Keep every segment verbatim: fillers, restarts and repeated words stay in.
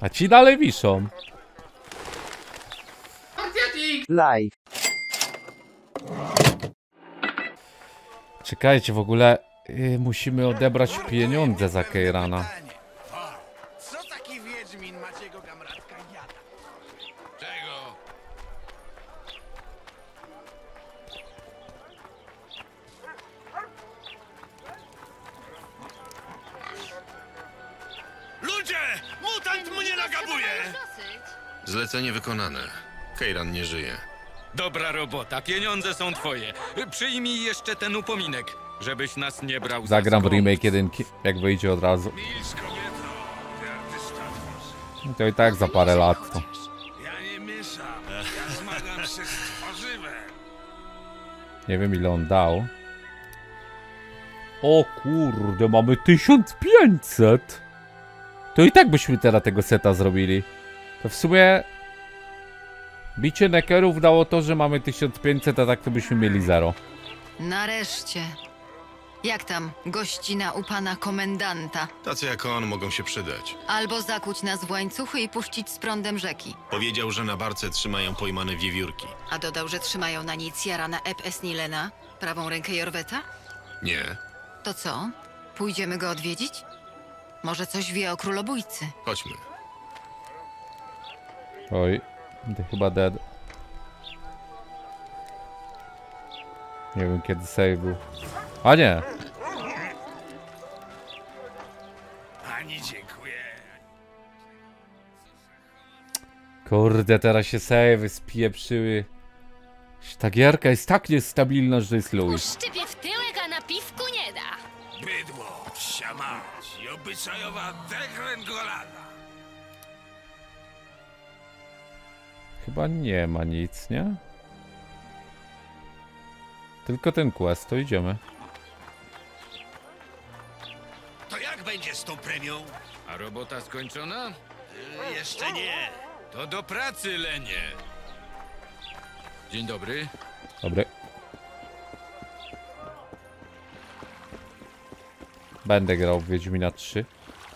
A ci dalej wiszą. Live. Czekajcie, w ogóle yy, musimy odebrać pieniądze za Keirana. Co taki wiedźmin Maciego Gamratka jada? Czego? Ludzie! Mutant mnie nagabuje! Zlecenie wykonane. Keiran nie żyje. Dobra robota, pieniądze są twoje. Przyjmij jeszcze ten upominek, żebyś nas nie brał za Zagram w skąd. remake jedynki, jak wyjdzie od razu. Milcz kobieto, ty artysta twórz. To i tak za parę lat to. Ja nie mieszam, ja zmagam się z tworzywem. Nie wiem ile on dał. O kurde, mamy tysiąc pięćset. To i tak byśmy teraz tego seta zrobili. To w sumie... Bicie nekerów dało to, że mamy tysiąc pięćset, a tak to byśmy mieli zero. Nareszcie. Jak tam gościna u pana komendanta? Tacy jak on mogą się przydać. Albo zakuć nas w łańcuchy i puścić z prądem rzeki. Powiedział, że na barce trzymają pojmane wiewiórki. A dodał, że trzymają na niej Ciarana Eb Esnilena, prawą rękę Jorweta? Nie. To co? Pójdziemy go odwiedzić? Może coś wie o królobójcy? Chodźmy. Oj, to chyba dead. Nie wiem kiedy save był. A nie! Ani dziękuję. Kurde, teraz się savey spieprzyły. Ta gierka jest tak niestabilna, że jest luj. Szczypie w tyłek, a na piwku nie da. Bydło, psia mać i obyczajowa dekręgolada. Chyba nie ma nic, nie? Tylko ten quest, to idziemy. To jak będzie z tą premią? A robota skończona? Y, jeszcze nie. To do pracy, Lenie. Dzień dobry. Dobry. Będę grał w Wiedźmina trzy.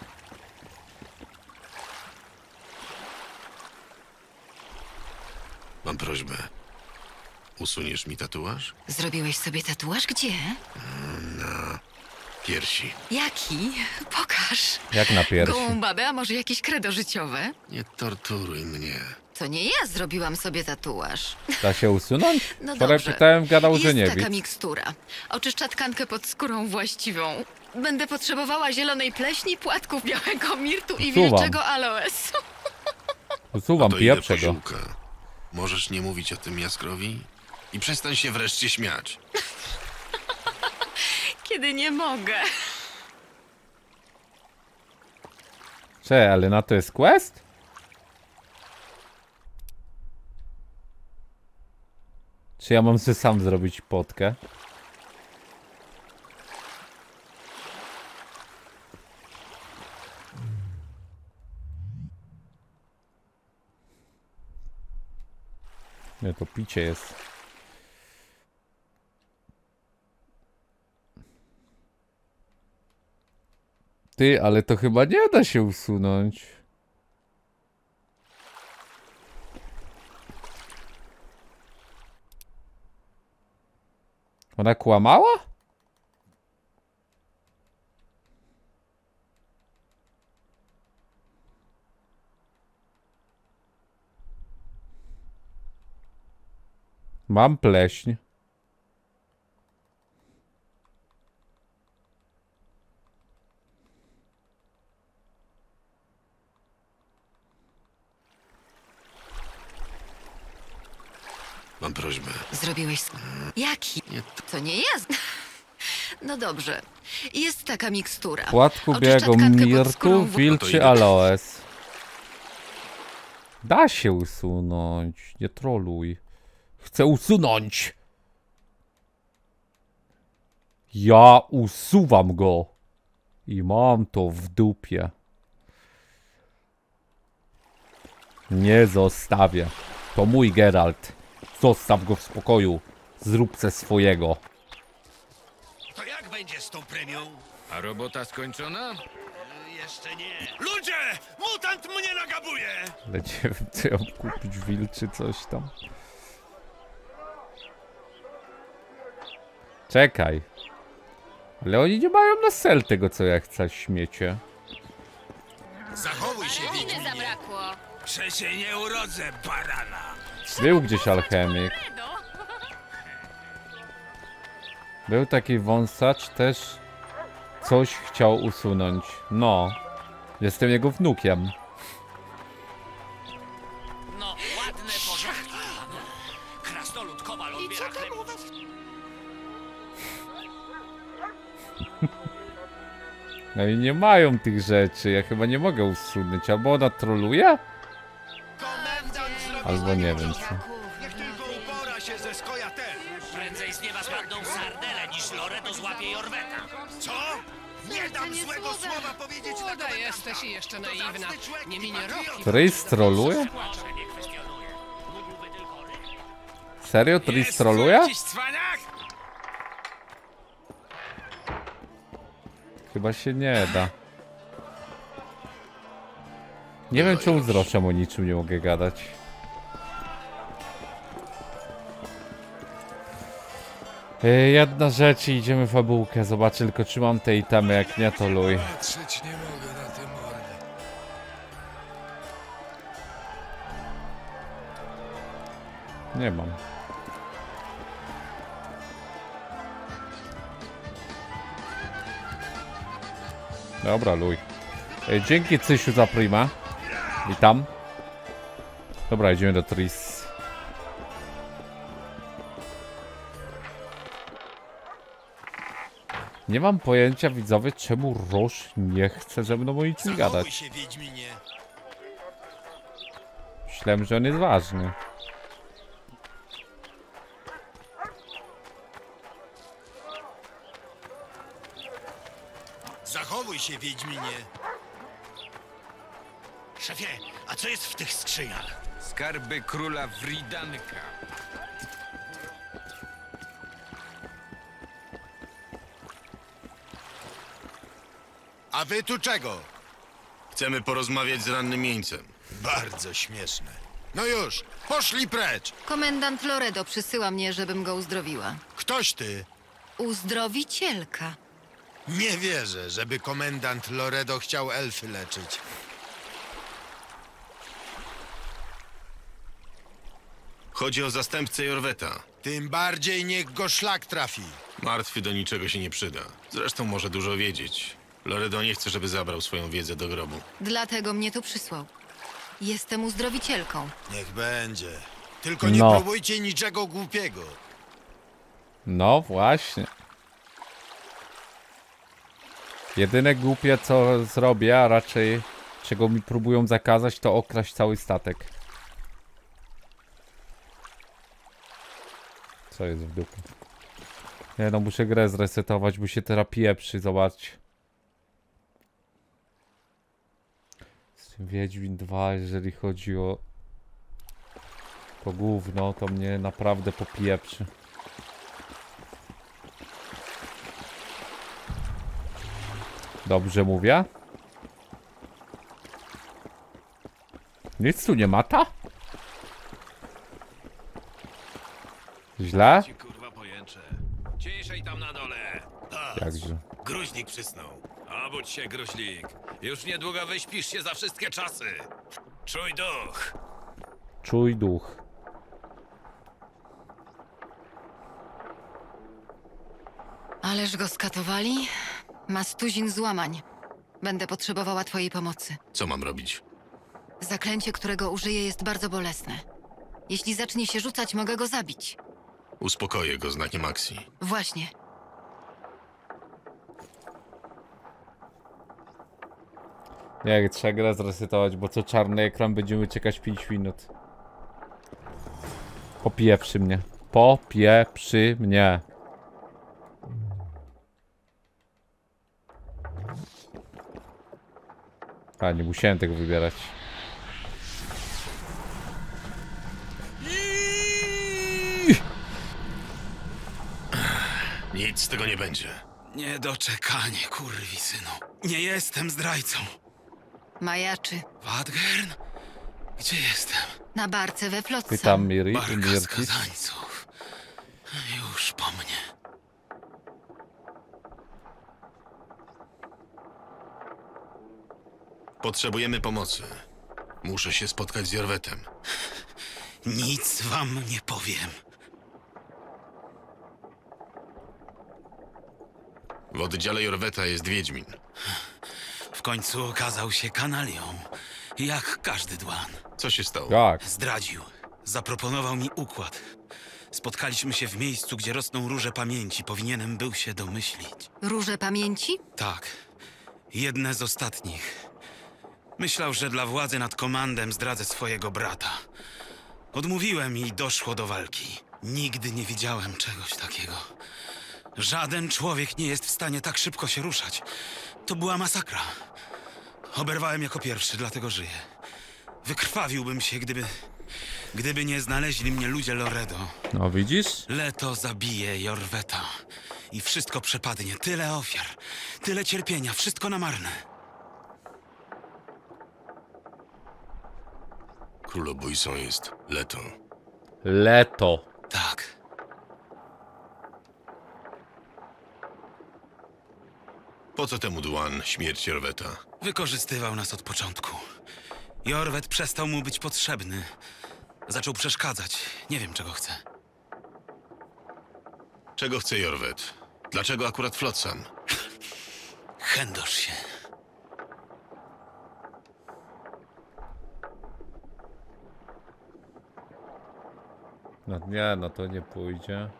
Mam prośbę. Usuniesz mi tatuaż? Zrobiłeś sobie tatuaż? Gdzie? Na piersi. Jaki? Pokaż. Jak na piersi. Gołą babę, a może jakieś credo życiowe? Nie torturuj mnie. To nie ja zrobiłam sobie tatuaż. Da się usunąć? No Wczoraj dobrze. pytałem, gadał, że Jest nie taka widz. mikstura. Oczyszcza tkankę pod skórą właściwą. Będę potrzebowała zielonej pleśni, płatków białego mirtu i Usuwam. wilczego aloesu. Usuwam, To idę po pieprzę go. ziółka. Możesz nie mówić o tym Jaskrowi? I przestań się wreszcie śmiać. Kiedy nie mogę. Cze, ale na to jest quest? Czy ja mam sobie sam zrobić potkę? Nie, to picie jest. Ty, ale to chyba nie da się usunąć. Ona kłamała? Mam pleśń. Mam prośbę. Zrobiłeś... Jaki? Nie, To nie ja. No dobrze. Jest taka mikstura. Płatku Oczyszcza białego tkankę pod mirtu, skórą w- No to wilczy idę. aloes. Da się usunąć. Nie troluj. Chcę usunąć. Ja usuwam go. I mam to w dupie. Nie zostawię. To mój Geralt. Zostaw go w spokoju. Zrób se swojego. To jak będzie z tą premią? A robota skończona? Jeszcze nie. Ludzie! Mutant mnie nagabuje! Ale nie wiem, co ją kupić, wil czy coś tam. Czekaj. Ale oni nie mają na sel tego, co ja chcę, śmiecie. Zachowuj się, Winy Wiedźminie. zabrakło. Że się nie urodzę, barana. Był gdzieś alchemik. Był taki wąsacz, też coś chciał usunąć. No. Jestem jego wnukiem. No, ładne porządki. Krasnolud Kowal odbiera chleb. No i nie mają tych rzeczy. Ja chyba nie mogę usunąć. Albo ona troluje? Albo nie wiem co. Niech tylko upora się ze skojatel. Prędzej z nieba spadną sardele, niż Loreto złapie Jorweta. Co? Nie dam złego słowa powiedzieć na Młoda jesteś i jeszcze naiwna. Nie minie rok. Tris troluje? Serio? Tris troluje? Chyba się nie da. Nie wiem czemu z Roszem o niczym nie mogę gadać. Yy, jedna rzecz i idziemy w fabułkę. Zobaczę tylko czy mam te itemy, jak nie to luj. Patrzeć nie mogę na te mordy. Nie mam. Dobra, luj. Yy, dzięki Cysiu za prima. Witam. Dobra, idziemy do Tris. Nie mam pojęcia, widzowie, czemu Roż nie chce ze mną o niczym gadać. się, Wiedźminie. Myślałem, że on jest ważny. Zachowuj się, Wiedźminie. Szefie, a co jest w tych skrzyniach? Skarby króla Wridanka. A wy tu czego? Chcemy porozmawiać z rannym jeńcem. Bardzo śmieszne. No już, poszli precz. Komendant Loredo przysyła mnie, żebym go uzdrowiła. Ktoś ty? Uzdrowicielka. Nie wierzę, żeby komendant Loredo chciał elfy leczyć. Chodzi o zastępcę Jorweta. Tym bardziej niech go szlak trafi. Martwy do niczego się nie przyda. Zresztą może dużo wiedzieć. Loredo nie chce, żeby zabrał swoją wiedzę do grobu. Dlatego mnie tu przysłał. Jestem uzdrowicielką. Niech będzie. Tylko nie No. próbujcie niczego głupiego. No właśnie. Jedyne głupie co zrobię, a raczej czego mi próbują zakazać, to okraść cały statek. Co jest w dupie? Nie no, muszę grę zresetować, bo się teraz pieprzy, zobaczcie. Wiedźmin dwa, jeżeli chodzi o to gówno, to mnie naprawdę popieprzy. Dobrze mówię? Nic tu nie mata? Źle? Ci kurwa pojęcze. Ciszej tam na dole. Jakże? Gruźnik przysnął. Obudź się, gruźlik. Już niedługo wyśpisz się za wszystkie czasy. Czuj duch. Czuj duch. Ależ go skatowali? Ma stuzin złamań. Będę potrzebowała twojej pomocy. Co mam robić? Zaklęcie, którego użyję, jest bardzo bolesne. Jeśli zacznie się rzucać, mogę go zabić. Uspokoję go znakiem akcji. Właśnie. Nie, trzeba grę zresetować, bo co czarny ekran będziemy czekać pięć minut. Popieprzy mnie. Popieprzy mnie. A, nie musiałem tego wybierać. Nic z tego nie będzie. Niedoczekanie, kurwisynu. Nie jestem zdrajcą. Majaczy. Wadgern? Gdzie jestem? Na barce we Flotsam. Pytam Miri, Barka Mirtis. skazańców. Już po mnie. Potrzebujemy pomocy. Muszę się spotkać z Jorwetem. Nic wam nie powiem. W oddziale Jorweta jest Wiedźmin. W końcu okazał się kanalią. Jak każdy dłan. Co się stało? Jak? Zdradził. Zaproponował mi układ. Spotkaliśmy się w miejscu, gdzie rosną róże pamięci. Powinienem był się domyślić. Róże pamięci? Tak. Jedne z ostatnich. Myślał, że dla władzy nad komandem zdradzę swojego brata. Odmówiłem i doszło do walki. Nigdy nie widziałem czegoś takiego. Żaden człowiek nie jest w stanie tak szybko się ruszać. To była masakra. Oberwałem jako pierwszy, dlatego żyję. Wykrwawiłbym się, gdyby... Gdyby nie znaleźli mnie ludzie Loredo. No widzisz? Leto zabije Jorweta. I wszystko przepadnie. Tyle ofiar. Tyle cierpienia. Wszystko na marne. Królobójcą jest Leto. Leto. Tak. Po co temu Dłan śmierć Jorweta? Wykorzystywał nas od początku. Jorwet przestał mu być potrzebny. Zaczął przeszkadzać. Nie wiem, czego chce. Czego chce Jorwet? Dlaczego akurat Flotsam? Chędosz się. No nie, no to nie pójdzie.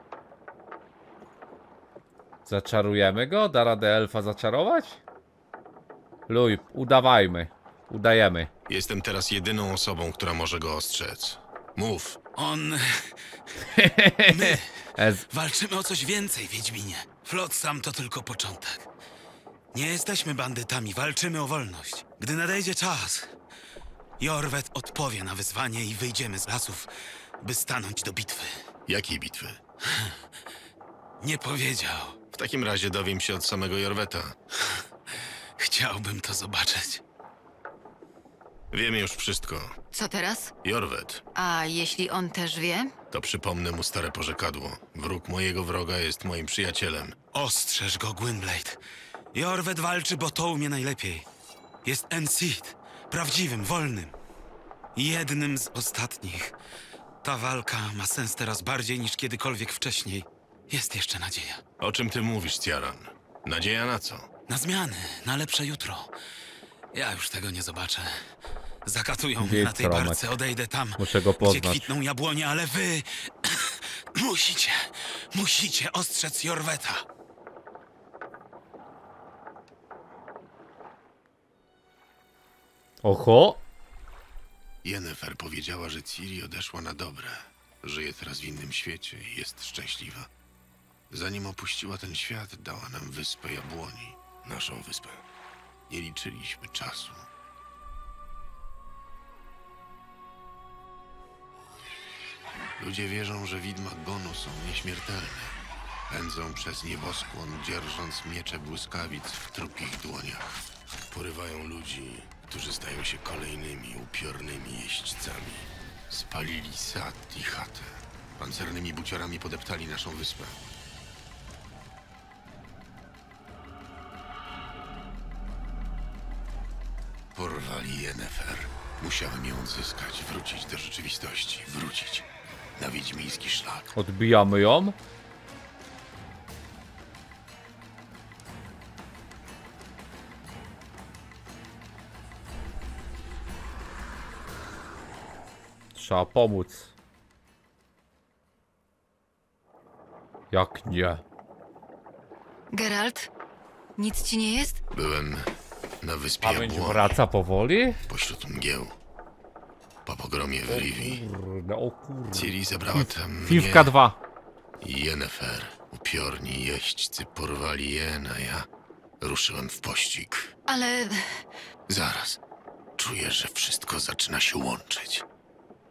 Zaczarujemy go? Da radę elfa zaczarować? Luj, udawajmy. Udajemy. Jestem teraz jedyną osobą, która może go ostrzec. Mów. On... My Ez. walczymy o coś więcej, Wiedźminie. Flotsam to tylko początek. Nie jesteśmy bandytami, walczymy o wolność. Gdy nadejdzie czas, Jorwet odpowie na wyzwanie i wyjdziemy z lasów, by stanąć do bitwy. Jakiej bitwy? Nie powiedział. W takim razie dowiem się od samego Jorweta. Chciałbym to zobaczyć. Wiemy już wszystko. Co teraz? Jorwet. A jeśli on też wie? To przypomnę mu stare porzekadło. Wróg mojego wroga jest moim przyjacielem. Ostrzeż go, Gwynblade. Jorwet walczy, bo to umie najlepiej. Jest Enseed. Prawdziwym, wolnym. Jednym z ostatnich. Ta walka ma sens teraz bardziej niż kiedykolwiek wcześniej. Jest jeszcze nadzieja. O czym ty mówisz, Ciaran? Nadzieja na co? Na zmiany, na lepsze jutro. Ja już tego nie zobaczę. Zakatują mnie Jej na tej Romek. barce, odejdę tam, Muszę go gdzie poznać. kwitną jabłonie, ale wy... musicie, musicie ostrzec Jorweta. Oho! Yennefer powiedziała, że Ciri odeszła na dobre. Żyje teraz w innym świecie i jest szczęśliwa. Zanim opuściła ten świat, dała nam wyspę Jabłoni. Naszą wyspę. Nie liczyliśmy czasu. Ludzie wierzą, że widma Gonu są nieśmiertelne. Pędzą przez nieboskłon, dzierżąc miecze błyskawic w trupich dłoniach. Porywają ludzi, którzy stają się kolejnymi upiornymi jeźdźcami. Spalili sad i chatę. Pancernymi buciorami podeptali naszą wyspę. Porwali Yennefer. Musiałem ją odzyskać, wrócić do rzeczywistości. Wrócić na wiedźmiński szlak. Odbijamy ją. Trzeba pomóc. Jak nie? Geralt? Nic ci nie jest? Byłem na wyspie Pamięć Jabłoni, wraca powoli? pośród mgieł. Po pogromie w Rivii. Kurde, o kurde. Ciri zabrała tam Fifka mnie dwa. i Yennefer. Upiorni jeźdźcy porwali Jen, a ja ruszyłem w pościg. Ale... Zaraz. Czuję, że wszystko zaczyna się łączyć.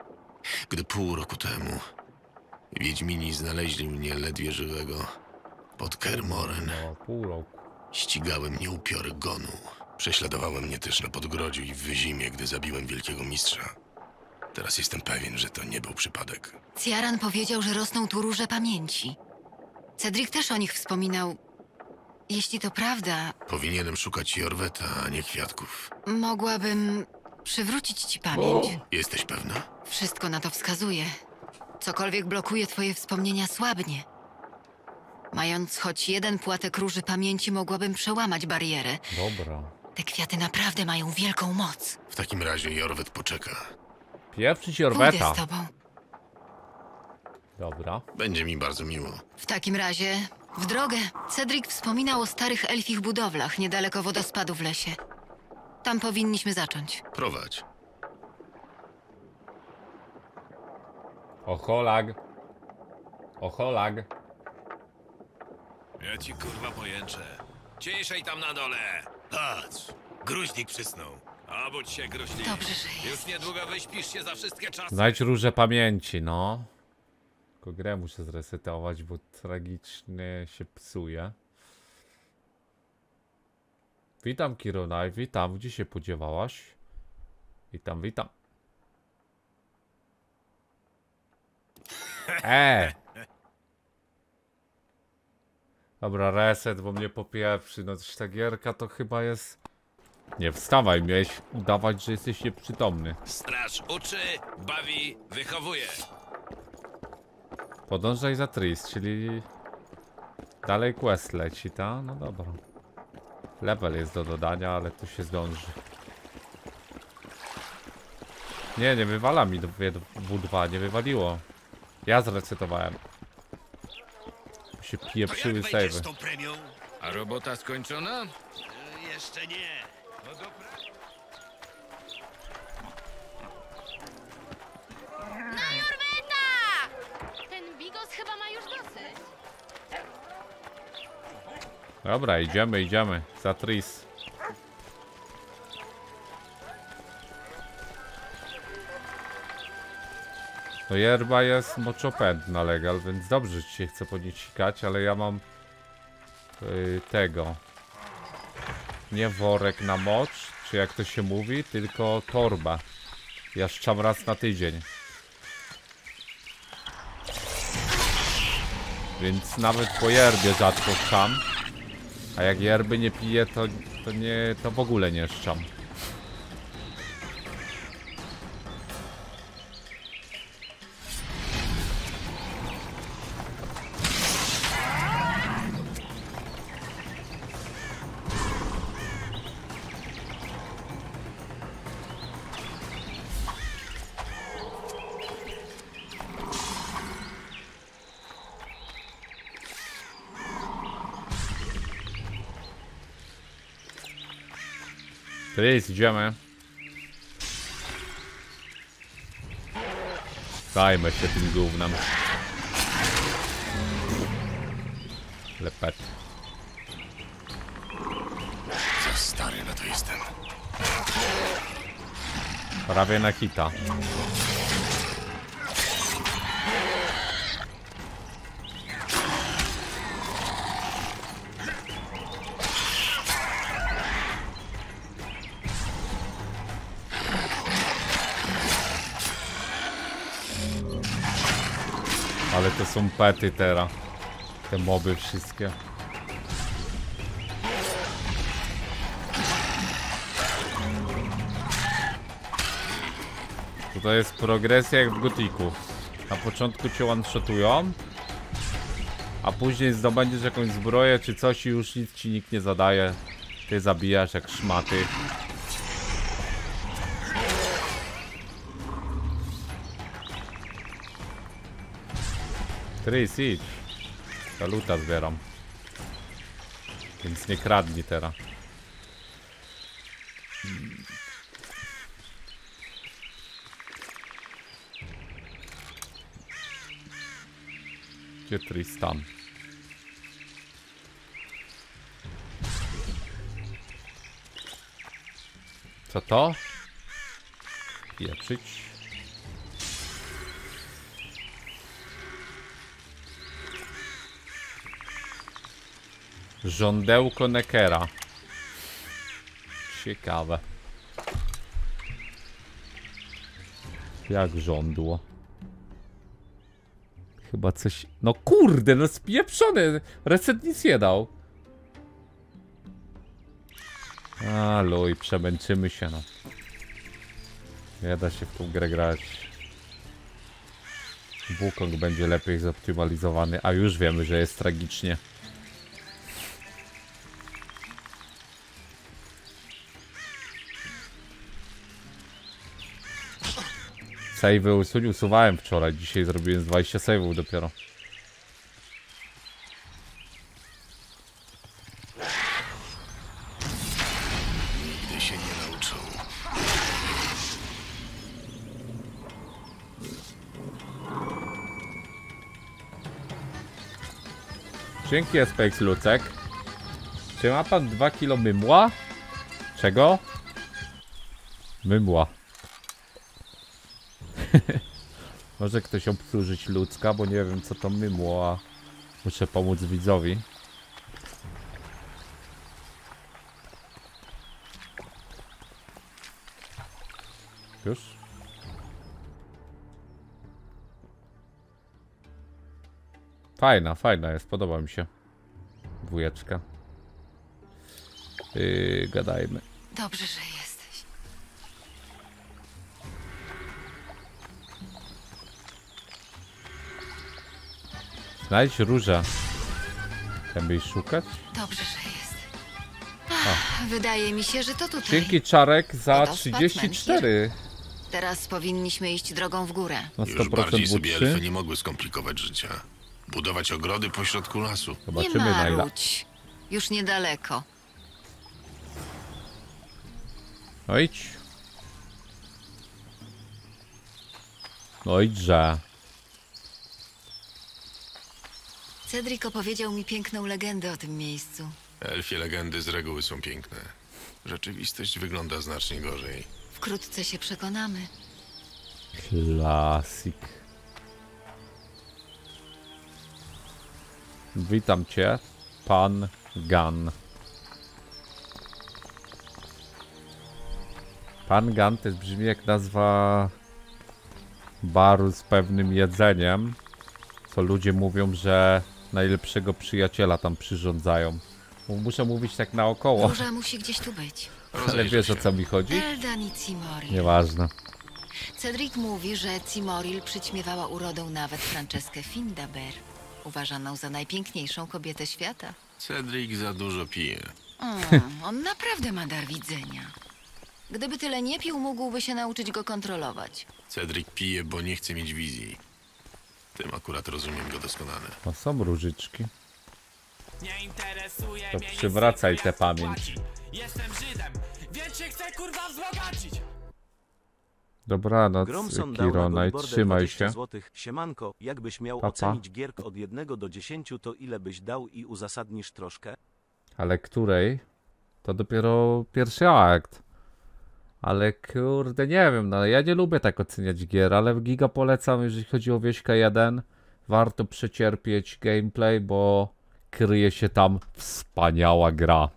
Gdy pół roku temu Wiedźmini znaleźli mnie ledwie żywego, pod Kermoren. No, pół roku. Ścigały mnie upiory Gonu. Prześladowały mnie też na Podgrodziu i w Wyzimie, gdy zabiłem wielkiego mistrza. Teraz jestem pewien, że to nie był przypadek. Ciaran powiedział, że rosną tu róże pamięci. Cedric też o nich wspominał. Jeśli to prawda, Powinienem szukać Jorweta, a nie kwiatków. mogłabym przywrócić ci pamięć. Jesteś pewna? Wszystko na to wskazuje. Cokolwiek blokuje twoje wspomnienia, słabnie. Mając choć jeden płatek róży pamięci, mogłabym przełamać barierę. Dobra. Te kwiaty naprawdę mają wielką moc. W takim razie Jorwet poczeka. Pieprzyć Pójdę Jorweta. z tobą. Dobra. Będzie mi bardzo miło. W takim razie, w drogę. Cedric wspominał o starych elfich budowlach niedaleko wodospadu w lesie. Tam powinniśmy zacząć. Prowadź. Ocholag. Ocholag. Ja ci kurwa pojęczę. Ciszej tam na dole. Patrz, gruźnik przysnął. Obudź się, gruźli. Dobrze, że jest. Już niedługo wyśpisz się za wszystkie czasy. Znajdź róże pamięci, no. Tylko grę muszę zresetować, bo tragicznie się psuje. Witam, Kironaj, witam. Gdzie się podziewałaś? Witam, witam. E! Dobra, reset, bo mnie popieprzy. No też ta gierka to chyba jest... Nie wstawaj, miałeś udawać, że jesteś nieprzytomny. Straż uczy, bawi, wychowuje. Podążaj za Tris, czyli... Dalej quest leci, ta? No dobra. Level jest do dodania, ale tu się zdąży. Nie, nie wywala mi W dwa, nie wywaliło. Ja zresetowałem. Tu się pieprzyły save'y. A robota skończona? Jeszcze nie. Na Jorweta! Ten bigos chyba ma już dosyć. Dobra, idziemy, idziemy. Za Tris. No yerba jest moczopędna legal, więc dobrze ci się chce po niej sikać, ale ja mam yy, tego. Nie worek na mocz, czy jak to się mówi, tylko torbę. Ja szczam raz na tydzień. Więc nawet po yerbie rzadko szczam. A jak yerby nie piję, to, to nie, to w ogóle nie szczam. Tris, idziemy. Zajmę się tym gównem. Lepet. Za stary na to jestem. Prawie na hita. Ale to są pety teraz. Te moby wszystkie. Tutaj jest progresja jak w Gotiku. Na początku cię one-shotują, a później zdobędziesz jakąś zbroję czy coś i już nic ci nikt nie zadaje. Ty zabijasz jak szmaty. Tris, idź. Saluta zbieram. Więc nie kradnij teraz. Gdzie Tristan? Co to? Pieprzyć. Żądełko Neckera. Ciekawe. Jak żądło? Chyba coś... No kurde, no spieprzony! Reset nic nie dał. A luj, przemęczymy się, no. Nie da się w tą grę grać. Wukong będzie lepiej zoptymalizowany, a już wiemy, że jest tragicznie. Save'y usuń, usuwałem wczoraj, dzisiaj zrobiłem z dwadzieścia save'ów dopiero. Nigdy się nie nauczą. Dzięki S P X Lucek. Czy ma pan dwa kilo mymła? Czego? Mymła. Może ktoś obsłużyć ludzka, bo nie wiem co to mymło, a muszę pomóc widzowi. Już? Fajna, fajna jest, podoba mi się. Dwójeczka. Yy, gadajmy. Dobrze, że jesteś. Znajdź różę. Chcemy jej szukać? Dobrze, że jesteś. Ach, wydaje mi się, że to tutaj. Dzięki Czarek za Wodospad, trzydzieści cztery. Teraz powinniśmy iść drogą w górę. Na sto Już procent bardziej sobie W trzy. elfy nie mogły skomplikować życia. Budować ogrody pośrodku lasu. Nie Zobaczymy na ile. marudź. Już niedaleko. No idź. No idźże. Cedric opowiedział mi piękną legendę o tym miejscu. Elfie legendy z reguły są piękne. Rzeczywistość wygląda znacznie gorzej. Wkrótce się przekonamy. Klasik. Witam cię, pan Gun. Pan Gun też brzmi jak nazwa baru z pewnym jedzeniem, co ludzie mówią, że najlepszego przyjaciela tam przyrządzają. Muszę mówić tak naokoło, Róża musi gdzieś tu być. ale wiesz o co mi chodzi? Eldan i Cimoril. Nieważne. Cedric mówi, że Cimoril przyćmiewała urodą nawet Franceskę Findabair, uważaną za najpiękniejszą kobietę świata. Cedric za dużo pije. Mm, on naprawdę ma dar widzenia. Gdyby tyle nie pił, mógłby się nauczyć go kontrolować. Cedric pije, bo nie chce mieć wizji. Tym akurat rozumiem go doskonale. O, są różyczki. Nie interesuje To mnie nic przywracaj z tę tego, jak pamięć. zapłaci. Jestem Żydem, więc się chcę kurwa wzbogacić. Dobranoc, Gromson dał Kiro, na no i Goldbordę trzymaj dwadzieścia się. złotych. Siemanko, jakbyś miał Pa, pa. ocenić gierkę od jednego do dziesięciu, to ile byś dał i uzasadnisz troszkę? Ale której? To dopiero pierwszy akt. Ale kurde, nie wiem, no ja nie lubię tak oceniać gier, ale w Giga polecam, jeżeli chodzi o Wieśka jeden. Warto przecierpieć gameplay, bo kryje się tam wspaniała gra.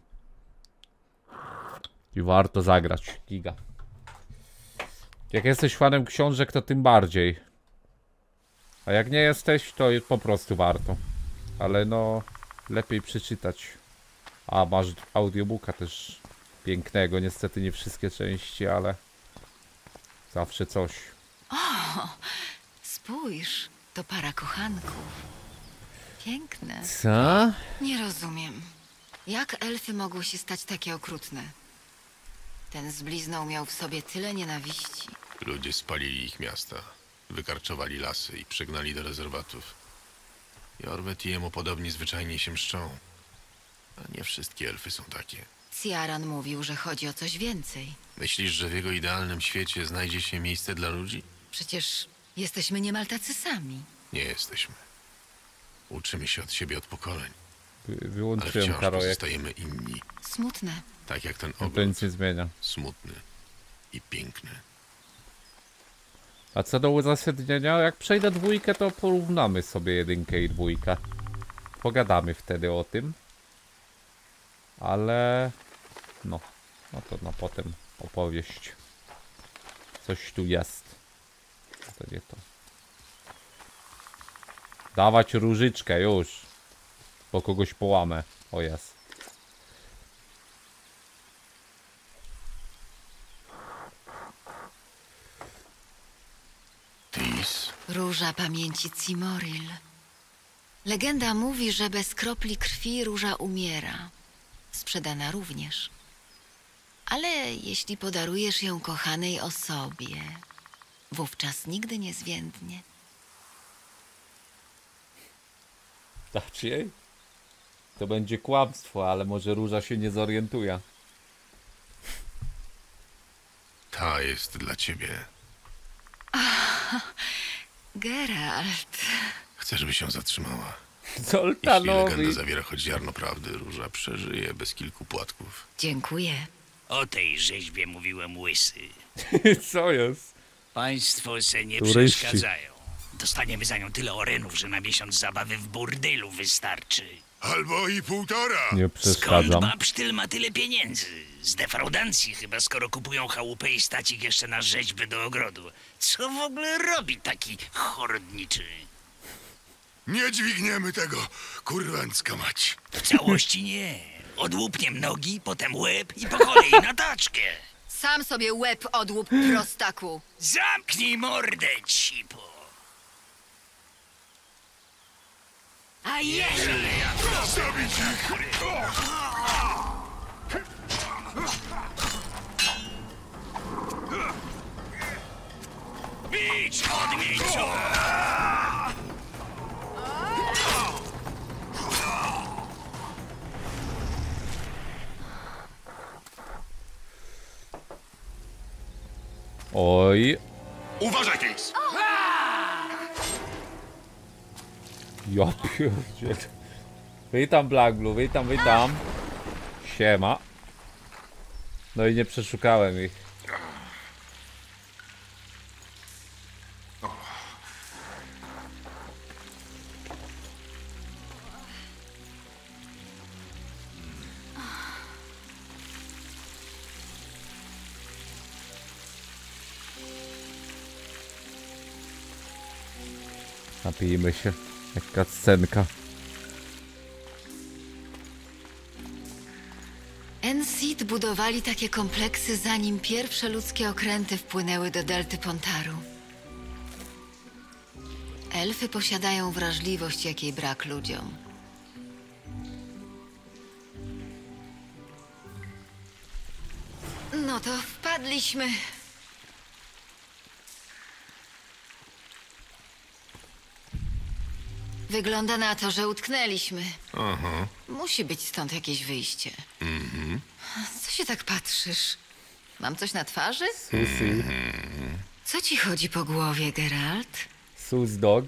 I warto zagrać Giga. Jak jesteś fanem książek, to tym bardziej. A jak nie jesteś, to po prostu warto. Ale no, lepiej przeczytać. A masz audiobooka też pięknego, niestety nie wszystkie części, ale zawsze coś. O, spójrz, to para kochanków. Piękne. Co? Nie rozumiem. Jak elfy mogły się stać takie okrutne? Ten z blizną miał w sobie tyle nienawiści. Ludzie spalili ich miasta, wykarczowali lasy i przegnali do rezerwatów. Jorwet i jemu podobni zwyczajnie się mszczą. A nie wszystkie elfy są takie. Ciaran mówił, że chodzi o coś więcej. Myślisz, że w jego idealnym świecie znajdzie się miejsce dla ludzi? Przecież jesteśmy niemal tacy sami. Nie jesteśmy. Uczymy się od siebie od pokoleń, Wy- ale Wyłączyłem wciąż Karojek. pozostajemy inni. Smutne. Tak jak ten No to ogród. nic nie zmienia. Smutny i piękny. A co do uzasadnienia, jak przejdę dwójkę, to porównamy sobie jedynkę i dwójkę. Pogadamy wtedy o tym. Ale... No, no to na potem opowieść. Coś tu jest. To nie to. Dawać różyczkę już. Bo kogoś połamę. O jest. Róża pamięci Cimoril. Legenda mówi, że bez kropli krwi róża umiera. Sprzedana również. Ale jeśli podarujesz ją kochanej osobie, wówczas nigdy nie zwiędnie. Dać jej? To będzie kłamstwo, ale może róża się nie zorientuje. Ta jest dla ciebie. Ach, Geralt. Chcę, żeby się zatrzymała. Zoltanowi. Jeśli legenda zawiera choć ziarno prawdy, róża przeżyje bez kilku płatków. Dziękuję. O tej rzeźbie mówiłem łysy. Co jest? Państwo se nie Turyści. przeszkadzają. Dostaniemy za nią tyle orenów, że na miesiąc zabawy w burdelu wystarczy. Albo i półtora. Nie Skąd przeszkadzam. babsztyl ma tyle pieniędzy? Z defraudancji chyba, skoro kupują chałupę i stacik jeszcze na rzeźby do ogrodu. Co w ogóle robi taki chorodniczy? Nie dźwigniemy tego, kurwańska mać. W całości nie. Odłupniem nogi, potem łeb i po kolei na taczkę. Sam sobie łeb odłup, prostaku. Zamknij mordę, cipo. A jeżeli ja Zabić ich! Bić odmieńcu! Oj. Uważaj, Kings! Ja pierdzielę. Witam Black Blue, witam, witam. Siema. No i nie przeszukałem ich. Napijmy się. Jaka scenka. Ensid budowali takie kompleksy, zanim pierwsze ludzkie okręty wpłynęły do delty Pontaru. Elfy posiadają wrażliwość, jakiej brak ludziom. No to wpadliśmy. Wygląda na to, że utknęliśmy. Aha. Musi być stąd jakieś wyjście. Mhm. Co się tak patrzysz? Mam coś na twarzy? Susi. Co ci chodzi po głowie, Geralt? Sus dog.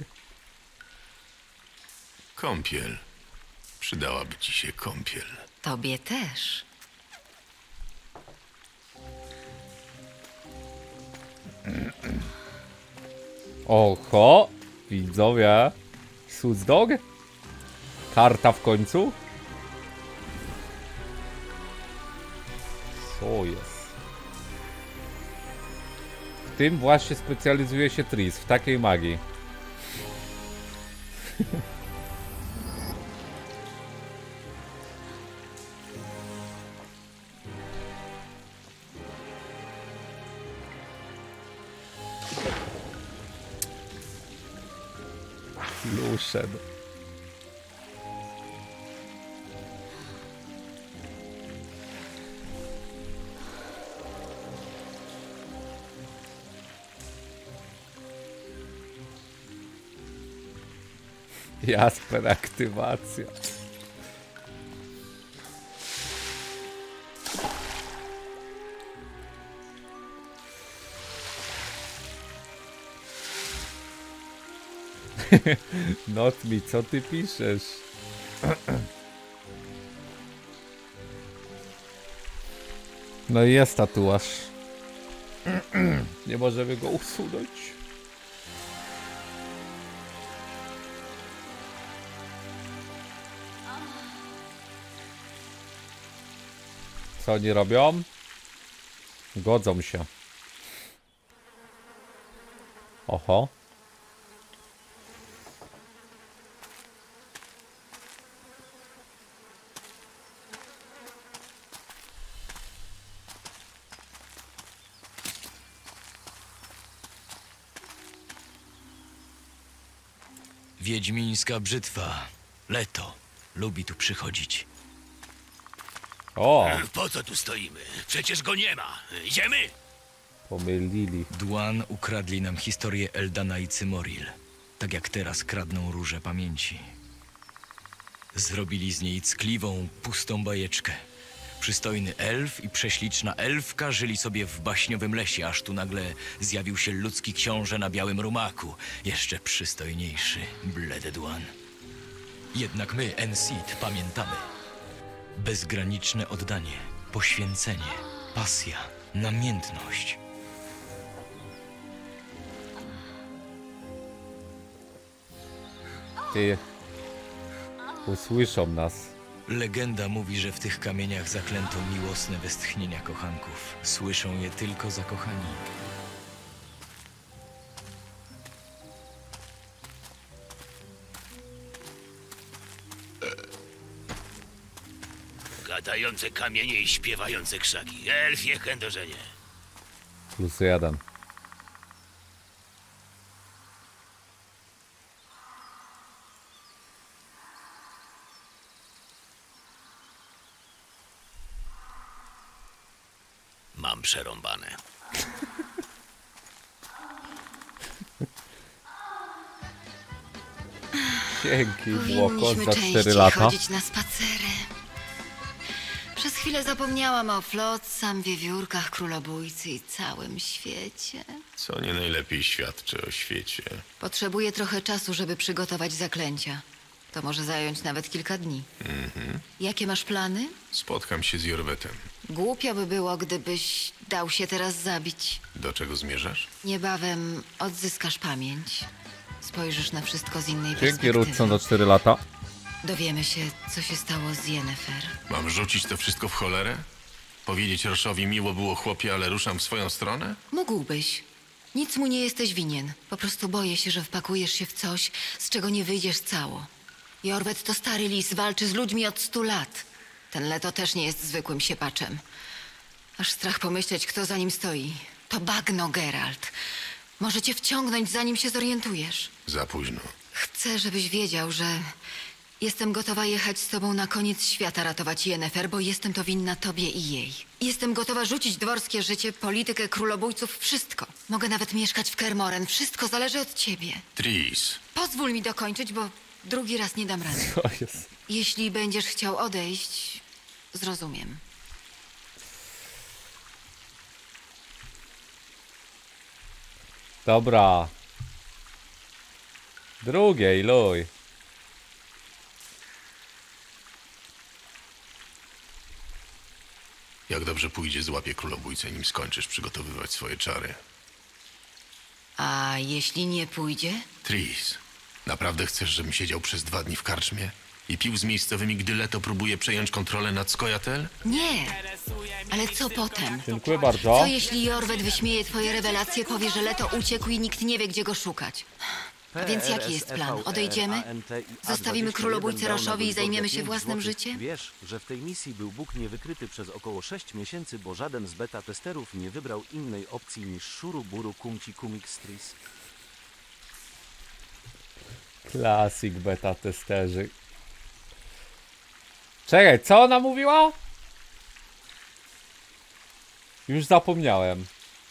Kąpiel. Przydałaby ci się kąpiel. Tobie też. Oho. Widzowie. Sus dog? Karta w końcu? Co jest? W tym właśnie specjalizuje się Tris, w takiej magii. Luszem. Jasper aktywacja. Not me, co ty piszesz? No i jest tatuaż. Nie możemy go usunąć. Co oni robią? Godzą się. Oho. Wiedźmińska brzytwa. Leto. Lubi tu przychodzić. O! Po co tu stoimy? Przecież go nie ma. Idziemy? Pomylili. Dwan ukradli nam historię Eldana i Cymoril. Tak jak teraz kradną róże pamięci. Zrobili z niej ckliwą, pustą bajeczkę. Przystojny elf i prześliczna elfka żyli sobie w baśniowym lesie, aż tu nagle zjawił się ludzki książę na białym rumaku. Jeszcze przystojniejszy, bledy Dwan. Jednak my, Enseed, pamiętamy. Bezgraniczne oddanie, poświęcenie, pasja, namiętność. Ty... Usłyszą nas. Legenda mówi, że w tych kamieniach zaklęto miłosne westchnienia kochanków. Słyszą je tylko zakochani. Gadające kamienie i śpiewające krzaki. Elfie chędożenie. Plus jeden. Mam przerąbane. Dzięki, Błoko, Powinniśmy za częściej cztery lata. chodzić na spacery. Przez chwilę zapomniałam o Flotsam, wiewiórkach, królobójcy i całym świecie. Co nie najlepiej świadczy o świecie. Potrzebuję trochę czasu, żeby przygotować zaklęcia. To może zająć nawet kilka dni. Mhm. Jakie masz plany? Spotkam się z Jorwetem. Głupio by było, gdybyś dał się teraz zabić. Do czego zmierzasz? Niebawem odzyskasz pamięć. Spojrzysz na wszystko z innej Dzięki, perspektywy. Rudson, za cztery lata. Dowiemy się, co się stało z Yennefer. Mam rzucić to wszystko w cholerę? Powiedzieć Roszowi miło było chłopie, ale ruszam w swoją stronę? Mógłbyś. Nic mu nie jesteś winien. Po prostu boję się, że wpakujesz się w coś, z czego nie wyjdziesz cało. Jorwet to stary lis, walczy z ludźmi od stu lat. Ten Leto też nie jest zwykłym siepaczem. Aż strach pomyśleć, kto za nim stoi. To bagno, Geralt. Może cię wciągnąć, zanim się zorientujesz. Za późno. Chcę, żebyś wiedział, że jestem gotowa jechać z tobą na koniec świata ratować Yennefer, bo jestem to winna tobie i jej. Jestem gotowa rzucić dworskie życie, politykę królobójców, wszystko. Mogę nawet mieszkać w Kermoren. Wszystko zależy od ciebie. Tris. Pozwól mi dokończyć, bo drugi raz nie dam rady. Co jest? Jeśli będziesz chciał odejść, zrozumiem. Dobra. Drugiej, luj. Jak dobrze pójdzie, złapię królobójcę, nim skończysz przygotowywać swoje czary. A jeśli nie pójdzie? Tris, naprawdę chcesz, żebym siedział przez dwa dni w karczmie i pił z miejscowymi, gdy Leto próbuje przejąć kontrolę nad Skojatel? Nie. Ale co potem? Dziękuję bardzo. Co jeśli Jorwet wyśmieje twoje rewelacje, powie, że Leto uciekł i nikt nie wie, gdzie go szukać? A więc jaki jest plan? Odejdziemy? Zostawimy królobójcę Roszowi i zajmiemy się własnym życiem? Wiesz, że w tej misji był Bóg niewykryty przez około sześć miesięcy, bo żaden z beta testerów nie wybrał innej opcji niż Shuru Buru Kumci Kumix Tris. Classic beta testerzy. Czekaj, co ona mówiła? Już zapomniałem.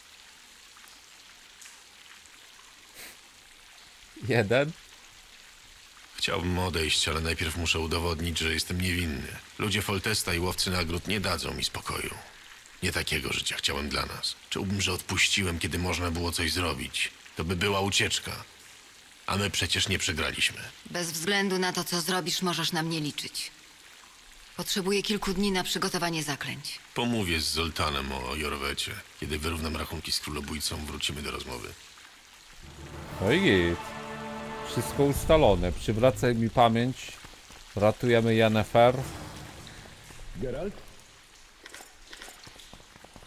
Jeden. Chciałbym odejść, ale najpierw muszę udowodnić, że jestem niewinny. Ludzie Foltesta i łowcy nagród nie dadzą mi spokoju. Nie takiego życia chciałem dla nas. Czułbym, że odpuściłem, kiedy można było coś zrobić. To by była ucieczka. A my przecież nie przegraliśmy. Bez względu na to, co zrobisz, możesz na mnie liczyć. Potrzebuję kilku dni na przygotowanie zaklęć. Pomówię z Zoltanem o Jorwecie. Kiedy wyrównam rachunki z królobójcą, wrócimy do rozmowy. No i git. Wszystko ustalone. Przywracaj mi pamięć. Ratujemy Yennefer. Geralt?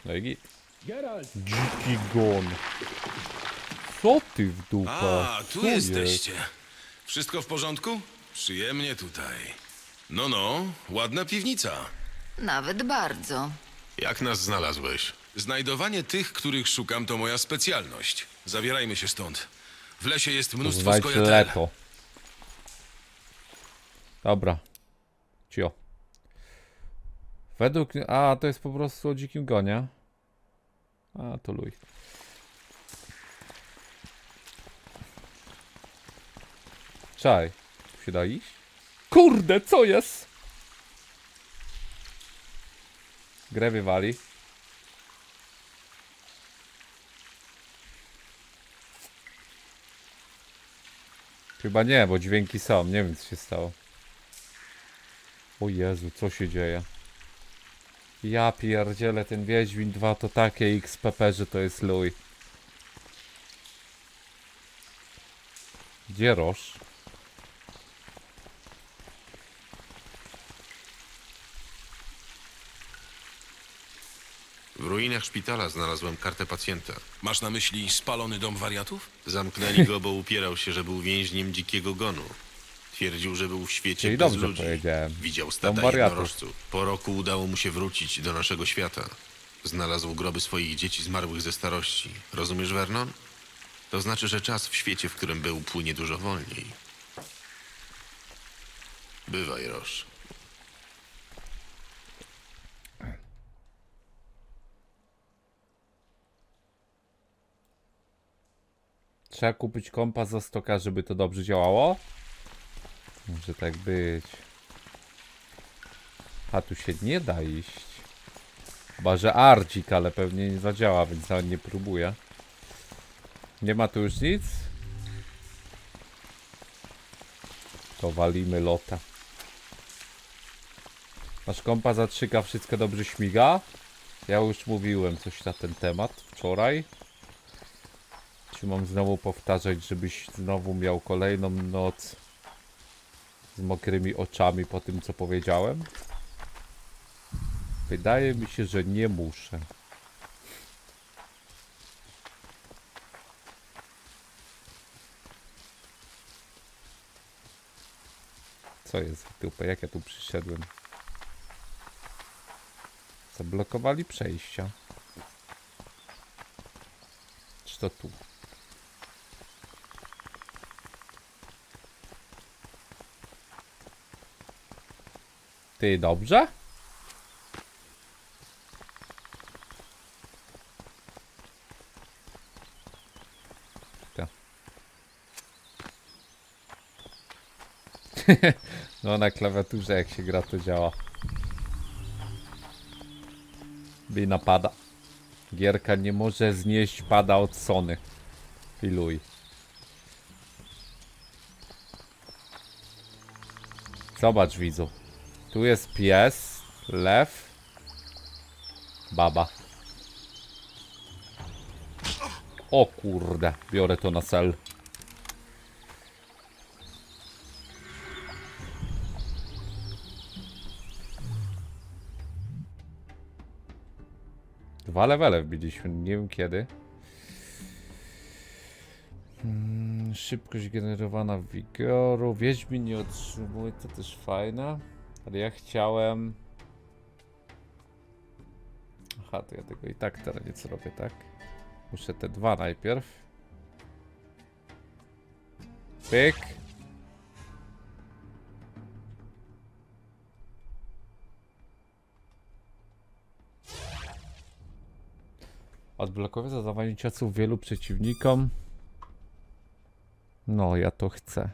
No i git. Dziki gon. Co ty w dupę? A, tu Co jesteście. jest? Wszystko w porządku? Przyjemnie tutaj. No, no, ładna piwnica. Nawet bardzo. Jak nas znalazłeś? Znajdowanie tych, których szukam, to moja specjalność. Zabierajmy się stąd. W lesie jest mnóstwo Znajdź skojatel. leto. Dobra. Cio. Według... A, to jest po prostu o dzikim gonie. A, to luj. Czaj. Tu się da iść? Kurde, co jest? Grę wywali. Chyba nie, bo dźwięki są. Nie wiem, co się stało. O Jezu, co się dzieje? Ja pierdzielę, ten Wiedźmin dwa to takie X P P, że to jest luj. Gdzie Roż? W ruinach szpitala znalazłem kartę pacjenta. Masz na myśli spalony dom wariatów? Zamknęli go, bo upierał się, że był więźniem dzikiego gonu. Twierdził, że był w świecie Czyli bez dobrze ludzi. powiedziałem. Widział Dom stada wariatów. jednorożców. Po roku udało mu się wrócić do naszego świata. Znalazł groby swoich dzieci zmarłych ze starości. Rozumiesz, Vernon? To znaczy, że czas w świecie, w którym był, płynie dużo wolniej. Bywaj, Roż. Trzeba kupić kompas za stoka, żeby to dobrze działało? Może tak być. A tu się nie da iść. Chyba, że Ardzik, ale pewnie nie zadziała, więc nawet nie próbuję. Nie ma tu już nic? To walimy lota. Nasz kompas za trzy K wszystko dobrze śmiga? Ja już mówiłem coś na ten temat wczoraj. Czy mam znowu powtarzać, żebyś znowu miał kolejną noc z mokrymi oczami po tym, co powiedziałem? Wydaje mi się, że nie muszę. Co jest w dupę? Jak ja tu przyszedłem? Zablokowali przejścia. Czy to tu? Ty, dobrze? Tak. No na klawiaturze jak się gra, to działa. Bina pada. Gierka nie może znieść pada od Sony. Filuj. Zobacz, widzu. Tu jest pies, lew, baba. O kurde, biorę to na cel. Dwa levele wbiliśmy, nie wiem kiedy. Hmm, szybkość generowana wigoru. Wiedźmin nie otrzymuje, to też fajne. Ale ja chciałem... Aha, to ja tego i tak teraz nic robię, tak? Muszę te dwa najpierw. Pyk. Odblokować zadawanie ciosów wielu przeciwnikom. No, ja to chcę.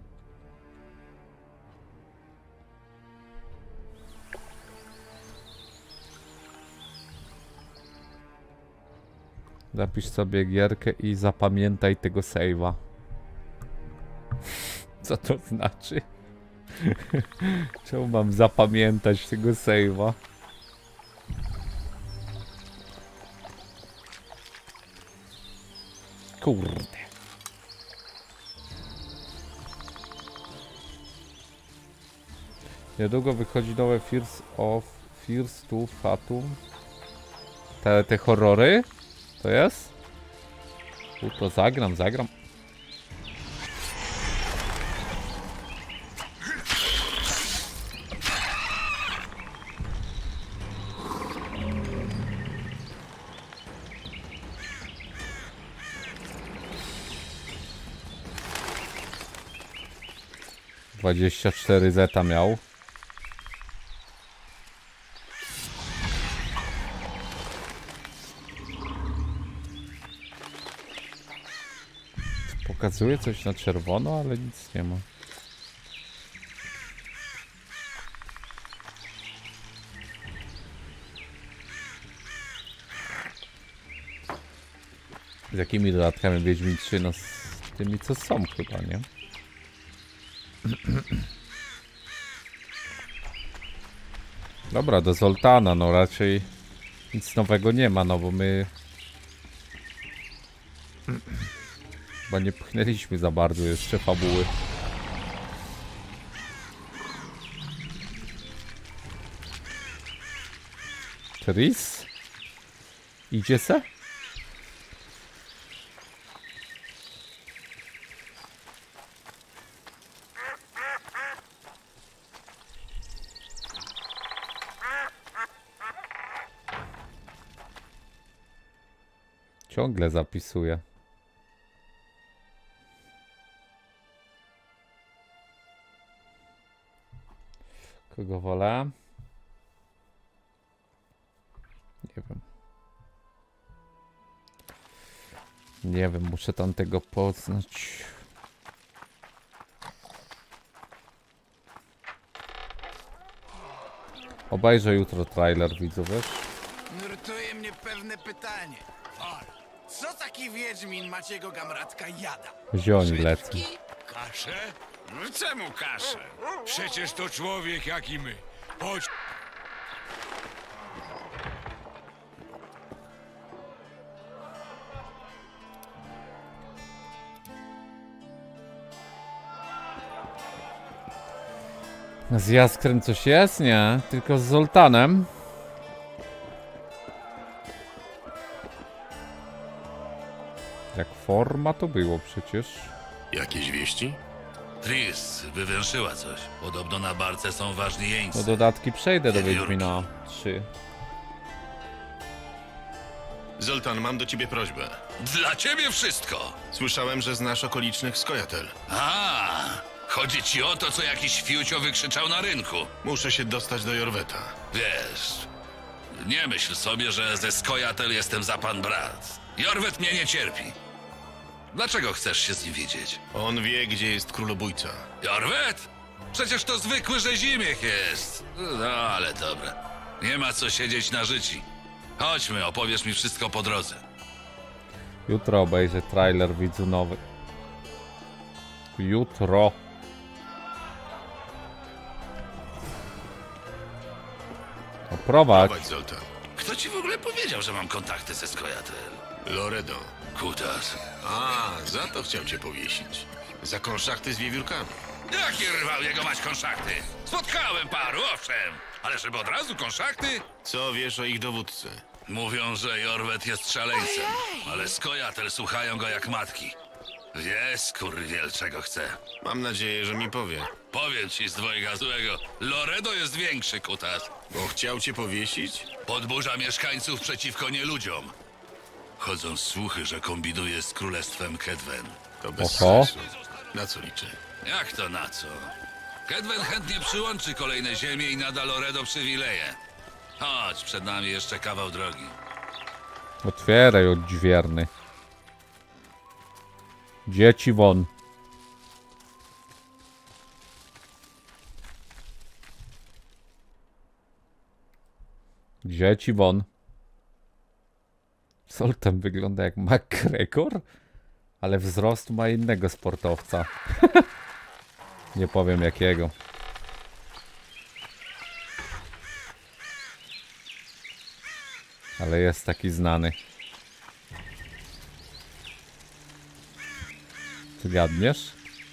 Zapisz sobie gierkę i zapamiętaj tego save'a. Co to znaczy? Czemu mam zapamiętać tego save'a? Kurde. Niedługo wychodzi nowe Fears of Fears to Fatum. Te, te horrory? To jest? U, to zagram, zagram. dwadzieścia cztery zeta miał. Pokazuje coś na czerwono, ale nic nie ma. Z jakimi dodatkami Wiedźmin trzy? No z tymi co są chyba, nie? Dobra, do Zoltana, no raczej nic nowego nie ma, no bo my chyba nie pchnęliśmy za bardzo jeszcze fabuły. Tris? Idzie se? Ciągle zapisuję. Kogo wolę? Nie wiem. Nie wiem, muszę tam tego poznać. Obejrzę jutro trailer, widzów, wiesz? Nurtuje mnie pewne pytanie. Co taki Wiedźmin Maciego Gamratka jada? Zioni lecą. Kaszę? No czemu kaszę? Przecież to człowiek jak i my. Chodź. Z Jaskrem coś jest? Nie, tylko z Zoltanem. Jak forma to było przecież. Jakieś wieści? Tris wywęszyła coś. Podobno na barce są ważni jeńcy. Do dodatki przejdę do Wiedźmina trzy. Zoltan, mam do ciebie prośbę. Dla ciebie wszystko! Słyszałem, że znasz okolicznych skojatel. A, chodzi ci o to, co jakiś fiucio wykrzyczał na rynku. Muszę się dostać do Jorweta. Wiesz, nie myśl sobie, że ze Skojatel jestem za pan brat. Jorwet mnie nie cierpi. Dlaczego chcesz się z nim widzieć? On wie, gdzie jest królobójca. Jorwet? Przecież to zwykły rzezimiech jest. No, ale dobra. Nie ma co siedzieć na życi. Chodźmy, opowiesz mi wszystko po drodze. Jutro obejrzę trailer, widzu nowy. Jutro. To prowadź. Prowadź, Zoltan. Kto ci w ogóle powiedział, że mam kontakty ze Skojatel? Loredo. Kutas. A, za to chciał cię powiesić. Za konszachty z wiewiórkami. Jaki rwał jego mać konszachty? Spotkałem paru, owszem. Ale żeby od razu konszachty? Co wiesz o ich dowódcy? Mówią, że Jorwet jest szaleńcem, ale Skojatel słuchają go jak matki. Wie, skurwiel, czego chce. Mam nadzieję, że mi powie. Powiem ci z dwojga złego. Loredo jest większy, kutas. Bo chciał cię powiesić? Podburza mieszkańców przeciwko nieludziom. Chodzą słuchy, że kombinuje z królestwem Kedwen. To bez Oho. sensu. Na co liczy? Jak to na co? Kedwen chętnie przyłączy kolejne ziemie i nada Loredo przywileje. Chodź, przed nami jeszcze kawał drogi. Otwieraj, odźwierny. Dzieci won. Dzieci won. Zoltan wygląda jak McGregor, ale wzrost ma innego sportowca. Nie powiem jakiego. Ale jest taki znany. Zgadniesz?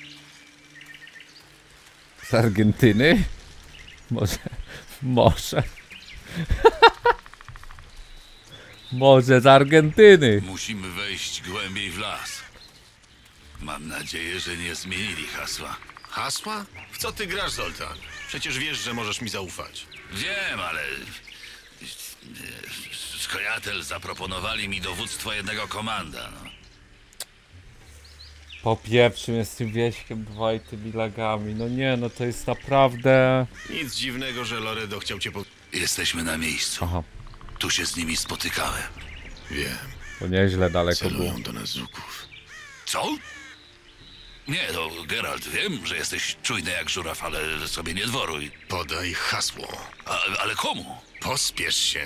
Z Argentyny? Może... Może... Może z Argentyny. Musimy wejść głębiej w las. Mam nadzieję, że nie zmienili hasła. Hasła? W co ty grasz, Zoltan? Przecież wiesz, że możesz mi zaufać. Wiem, ale... Skojatel zaproponowali mi dowództwo jednego komanda, no. Po pierwszym jest z tym wieśkiem dwaj tymi lagami. No nie, no to jest naprawdę... Nic dziwnego, że Loredo chciał cię po... Jesteśmy na miejscu. Aha. Tu się z nimi spotykałem. Wiem. To nieźle daleko Celują było. do nas Zuków. Co? Nie, no, Geralt, wiem, że jesteś czujny jak żuraw, ale sobie nie dworuj. Podaj hasło. A, ale komu? Pospiesz się.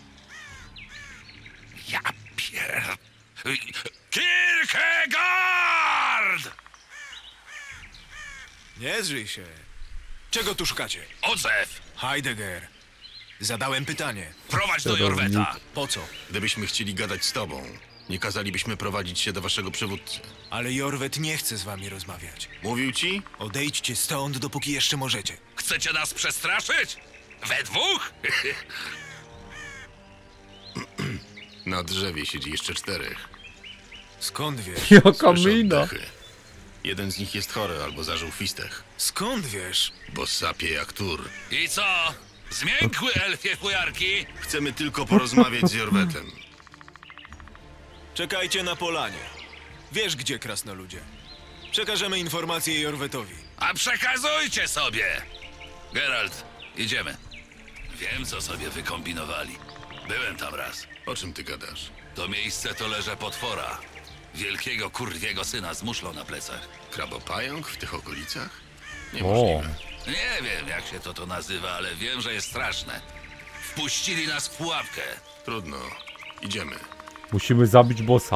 Ja pier... Kierkegaard! Nie zrzyj się. Czego tu szukacie? Odzew! Heidegger. Zadałem pytanie. Prowadź do Jorweta. Po co? Gdybyśmy chcieli gadać z tobą, nie kazalibyśmy prowadzić się do waszego przywódcy. Ale Jorwet nie chce z wami rozmawiać. Mówił ci? Odejdźcie stąd, dopóki jeszcze możecie. Chcecie nas przestraszyć? We dwóch? Na drzewie siedzi jeszcze czterech. Skąd wiesz? Jokomino. Jeden z nich jest chory albo zażył fistech. Skąd wiesz? Bo sapie jak tur. I co? Zmiękły elfie fujarki? Chcemy tylko porozmawiać z Jorwetem. Czekajcie na polanie. Wiesz gdzie, krasnoludzie. Przekażemy informację Jorwetowi. A przekazujcie sobie! Geralt, idziemy. Wiem, co sobie wykombinowali. Byłem tam raz. O czym ty gadasz? To miejsce to leże potwora. Wielkiego kurwiego syna z muszlą na plecach. Krabopająk w tych okolicach? Niemożliwe. Nie wiem, jak się to to nazywa, ale wiem, że jest straszne. Wpuścili nas w pułapkę. Trudno. Idziemy. Musimy zabić bossa.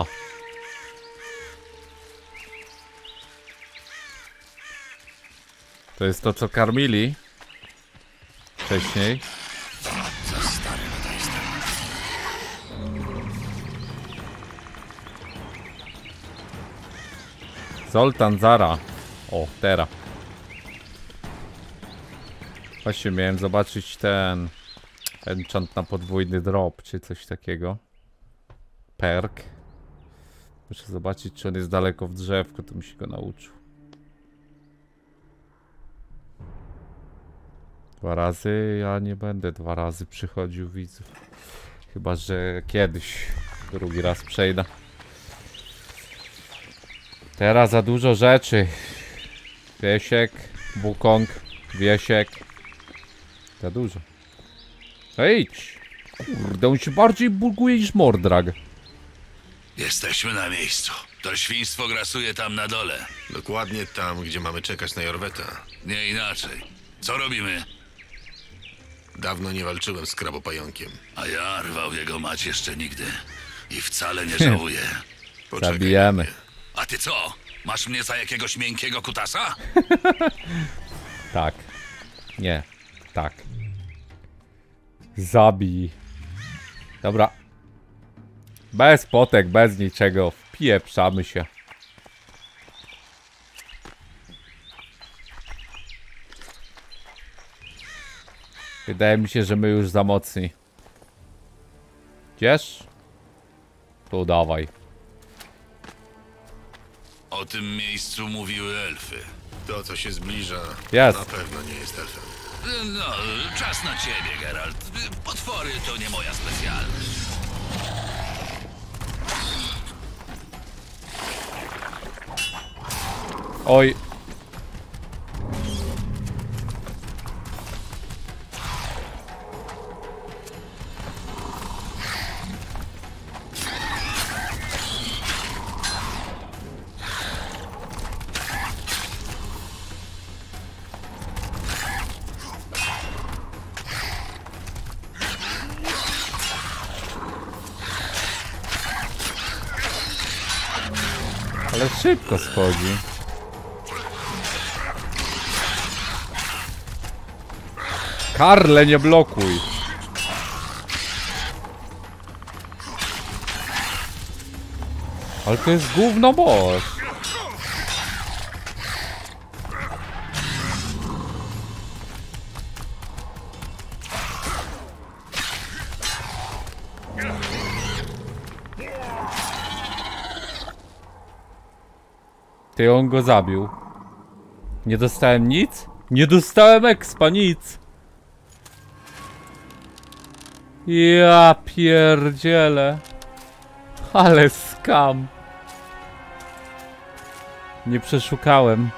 To jest to, co karmili wcześniej. Za stary na to jestem. Zoltan Zara. O, teraz. Właśnie miałem zobaczyć ten enchant na podwójny drop, czy coś takiego. Perk. Muszę zobaczyć, czy on jest daleko w drzewku, to mi się go nauczył. Dwa razy? Ja nie będę dwa razy przychodził, widzów. Chyba że kiedyś drugi raz przejdę. Teraz za dużo rzeczy. Wiesiek, Wukong, Wiesiek. Za dużo. No idź. Kurde, on się bardziej buguje niż Mordrag. Jesteśmy na miejscu. To świństwo grasuje tam na dole. Dokładnie tam, gdzie mamy czekać na Jorweta. Nie inaczej. Co robimy? Dawno nie walczyłem z krabopająkiem. A ja rwał jego mać jeszcze nigdy. I wcale nie żałuję. Zabijemy. A ty co? Masz mnie za jakiegoś miękkiego kutasa? Tak. Nie. Tak. Zabij. Dobra. Bez potek, bez niczego. Wpieprzamy się. Wydaje mi się, że my już za mocni. Gdzież? Tu dawaj. O tym miejscu mówiły elfy. To, co się zbliża, Jest. na pewno nie jest elfem. No, czas na ciebie, Geralt. Potwory to nie moja specjalność. Oj. Ale szybko schodzi. Karle, nie blokuj. Ale to jest gówno boss. Ty, on go zabił. Nie dostałem nic? Nie dostałem expa, nic. Ja pierdzielę. Ale skam. Nie przeszukałem.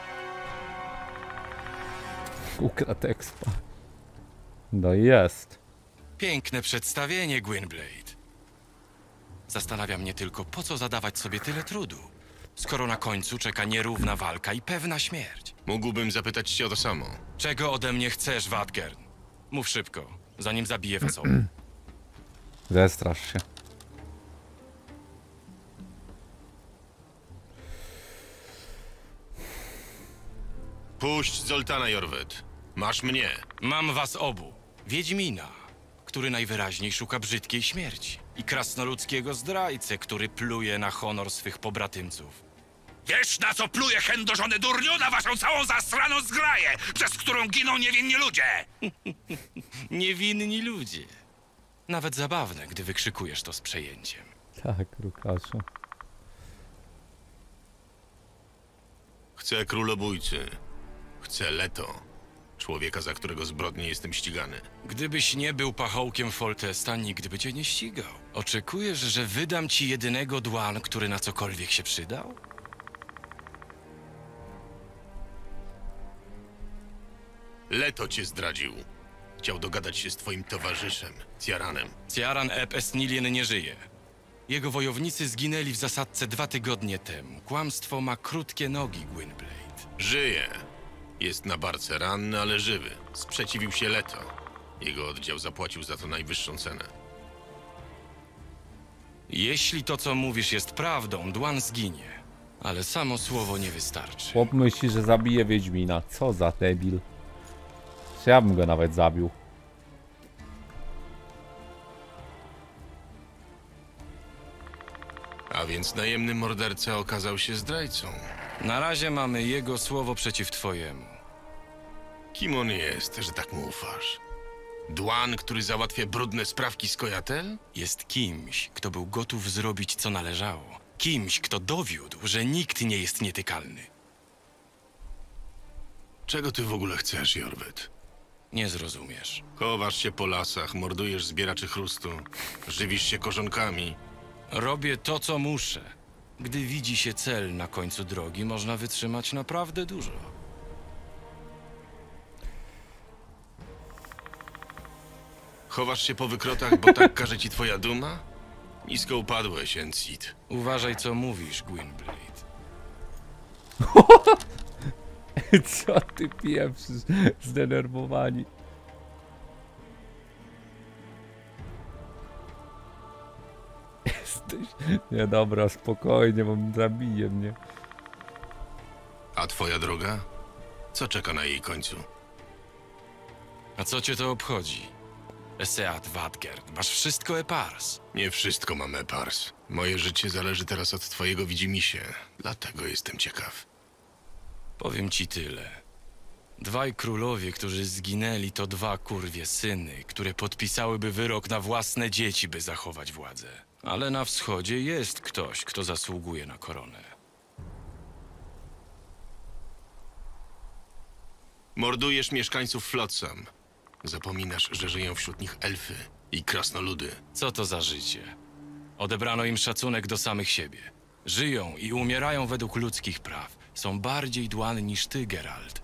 Ukradł expa. No i jest. Piękne przedstawienie, Gwynblade. Zastanawia mnie tylko, po co zadawać sobie tyle trudu, skoro na końcu czeka nierówna walka i pewna śmierć. Mógłbym zapytać cię o to samo. Czego ode mnie chcesz, Wadgern? Mów szybko, zanim zabiję was obu. Zestrasz się. Puść Zoltana, Jorwet. Masz mnie. Mam was obu. Wiedźmina, który najwyraźniej szuka brzydkiej śmierci. I krasnoludzkiego zdrajcę, który pluje na honor swych pobratymców. Wiesz, na co pluje chędożony durniu? Na waszą całą zasraną zgraję, przez którą giną niewinni ludzie! Niewinni ludzie. Nawet zabawne, gdy wykrzykujesz to z przejęciem. Tak, Lukaszu. Chcę królobójcy. Chcę Leto. Człowieka, za którego zbrodnie jestem ścigany. Gdybyś nie był pachołkiem Foltesta, nikt by cię nie ścigał. Oczekujesz, że wydam ci jedynego Dwan, który na cokolwiek się przydał? Leto cię zdradził. Chciał dogadać się z twoim towarzyszem, Ciaranem. Ciaran eb Esnilien nie żyje. Jego wojownicy zginęli w zasadce dwa tygodnie temu. Kłamstwo ma krótkie nogi, Gwynblade. Żyje. Jest na barce ranny, ale żywy. Sprzeciwił się Leto. Jego oddział zapłacił za to najwyższą cenę. Jeśli to, co mówisz, jest prawdą, Dwan zginie. Ale samo słowo nie wystarczy. Chłop myśli, że zabije Wiedźmina. Co za debil. Ja bym go nawet zabił. A więc najemny morderca okazał się zdrajcą. Na razie mamy jego słowo przeciw twojemu. Kim on jest, że tak mu ufasz? Dwan, który załatwia brudne sprawki z Kojatel? Jest kimś, kto był gotów zrobić, co należało. Kimś, kto dowiódł, że nikt nie jest nietykalny. Czego ty w ogóle chcesz, Jorwet? Nie zrozumiesz. Chowasz się po lasach, mordujesz zbieraczy chrustu, żywisz się korzonkami. Robię to, co muszę. Gdy widzi się cel na końcu drogi, można wytrzymać naprawdę dużo. Chowasz się po wykrotach, bo tak każe ci twoja duma? Nisko upadłeś, Encid. Uważaj, co mówisz, Gwynblade. Co ty pieprzysz? Zdenerwowani. Jesteś... Nie, dobra, spokojnie, bo zabije mnie. A twoja droga? Co czeka na jej końcu? A co cię to obchodzi? Eseat Wadgern, masz wszystko Epars. Nie wszystko mam Epars. Moje życie zależy teraz od twojego widzimisię, dlatego jestem ciekaw. Powiem ci tyle. Dwaj królowie, którzy zginęli, to dwa kurwie syny, które podpisałyby wyrok na własne dzieci, by zachować władzę. Ale na wschodzie jest ktoś, kto zasługuje na koronę. Mordujesz mieszkańców Flotsam. Zapominasz, że żyją wśród nich elfy i krasnoludy. Co to za życie? Odebrano im szacunek do samych siebie. Żyją i umierają według ludzkich praw. Są bardziej Dwan niż ty, Geralt.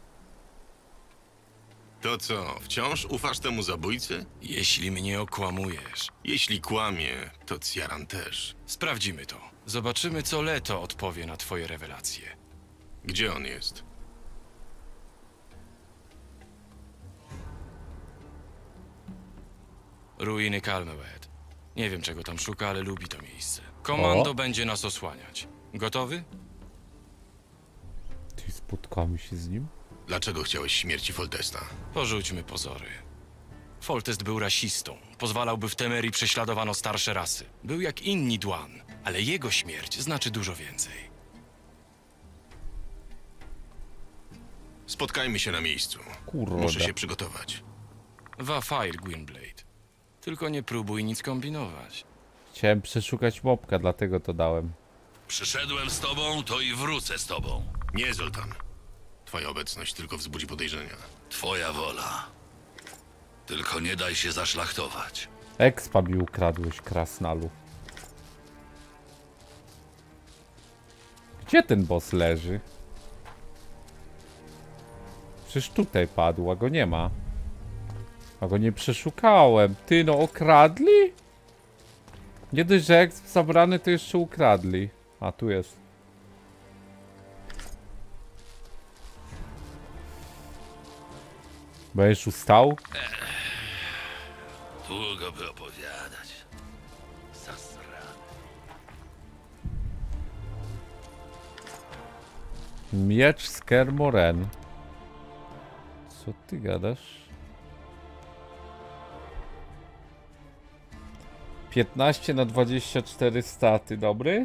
To co, wciąż ufasz temu zabójcy? Jeśli mnie okłamujesz. Jeśli kłamie, to Ciaran też. Sprawdzimy to. Zobaczymy, co Leto odpowie na twoje rewelacje. Gdzie on jest? Ruiny Calmewed. Nie wiem, czego tam szuka, ale lubi to miejsce. Komando O. będzie nas osłaniać. Gotowy? Ty, spotkamy się z nim? Dlaczego chciałeś śmierci Foltesta? Porzućmy pozory. Foltest był rasistą. Pozwalałby w Temerii prześladowano starsze rasy. Był jak inni Dwan, ale jego śmierć znaczy dużo więcej. Spotkajmy się na miejscu. Kurde. Muszę się przygotować. Wafire, Gwynblade. Tylko nie próbuj nic kombinować. Chciałem przeszukać mopka, dlatego to dałem. Przyszedłem z tobą, to i wrócę z tobą. Nie, Zoltan. Twoja obecność tylko wzbudzi podejrzenia. Twoja wola. Tylko nie daj się zaszlachtować. Expa mi ukradłeś, krasnalu. Gdzie ten boss leży? Przecież tutaj padł, a go nie ma. A go nie przeszukałem. Ty, no okradli? Nie dość, że exp zabrany, to jeszcze ukradli. A, tu jest. Będziesz ustał? Długo by opowiadać. Zasrane. Miecz z Kermoren. Co ty gadasz? piętnaście na dwadzieścia cztery staty, dobry?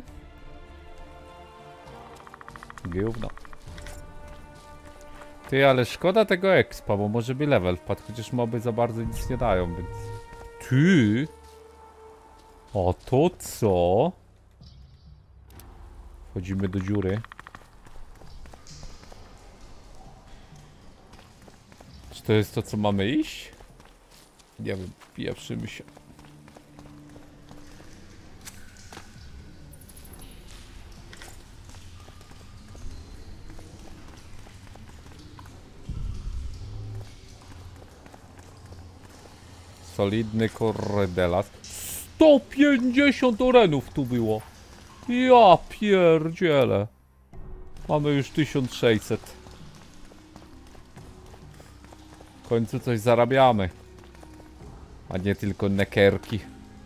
Gówno. Ty, ale szkoda tego expa, bo może by level wpadł, chociaż moby za bardzo nic nie dają, więc... Ty! A to co? Wchodzimy do dziury. Czy to jest to, co mamy iść? Nie wiem, pieprzymy się. Solidny kordelas. sto pięćdziesiąt orenów tu było. Ja pierdzielę. Mamy już tysiąc sześćset. W końcu coś zarabiamy. A nie tylko nekerki.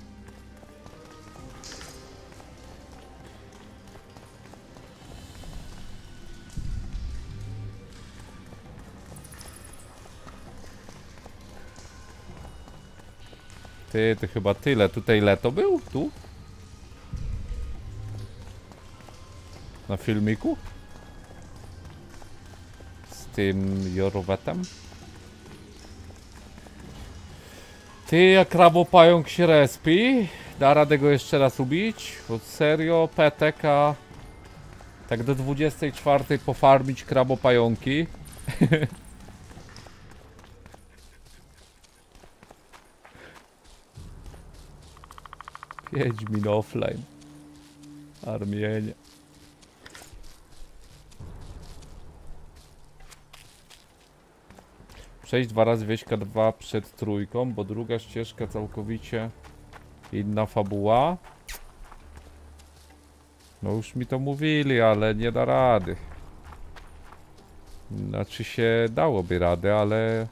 Ty, to chyba tyle. Tutaj Leto był? Tu? Na filmiku? Z tym Jorwetem? Ty, jak krabopająk się respi? Da radę go jeszcze raz ubić? Bo serio, P T K... Tak do dwudziestej czwartej pofarmić krabopająki. Wiedźmin offline. Armienie. Przejść dwa razy wieśka dwa przed trójką, bo druga ścieżka całkowicie inna fabuła. No już mi to mówili, ale nie da rady. Znaczy się dałoby radę, ale...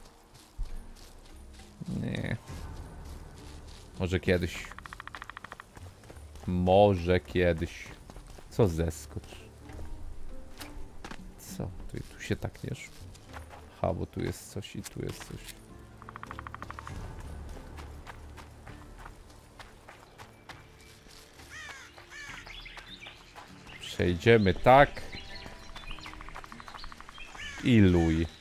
Nie. Może kiedyś. Może kiedyś. Co zeskocz? Co? Tu, tu się tak nie szło. Ha, bo tu jest coś i tu jest coś. Przejdziemy tak. I luj.